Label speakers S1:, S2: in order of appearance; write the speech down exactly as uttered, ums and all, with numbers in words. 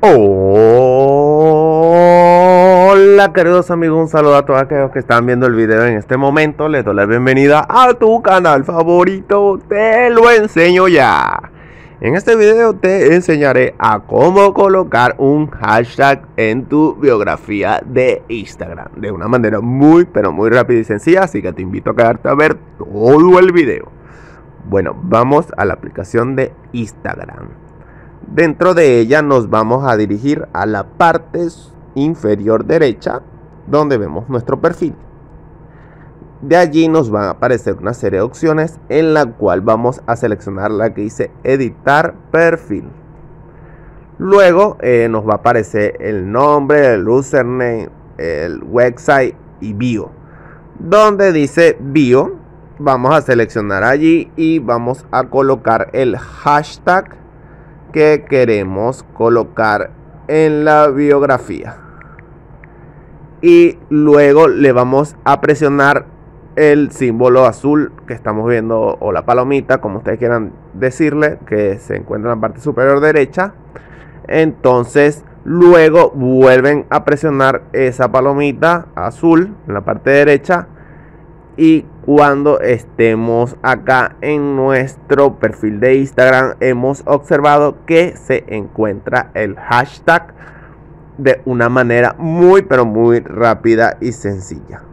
S1: Hola queridos amigos, un saludo a todos aquellos que están viendo el video en este momento. Les doy la bienvenida a tu canal favorito, Te Lo Enseño Ya. En este video te enseñaré a cómo colocar un hashtag en tu biografía de Instagram de una manera muy pero muy rápida y sencilla, así que te invito a quedarte a ver todo el video. Bueno, vamos a la aplicación de Instagram. Dentro de ella nos vamos a dirigir a la parte inferior derecha donde vemos nuestro perfil. De allí nos van a aparecer una serie de opciones en la cual vamos a seleccionar la que dice editar perfil. Luego eh, nos va a aparecer el nombre, el username, el website y bio. Donde dice bio, vamos a seleccionar allí y vamos a colocar el hashtag que queremos colocar en la biografía, y luego le vamos a presionar el símbolo azul que estamos viendo, o la palomita, como ustedes quieran decirle, que se encuentra en la parte superior derecha. Entonces luego vuelven a presionar esa palomita azul en la parte derecha, y cuando estemos acá en nuestro perfil de Instagram hemos observado que se encuentra el hashtag de una manera muy pero muy rápida y sencilla.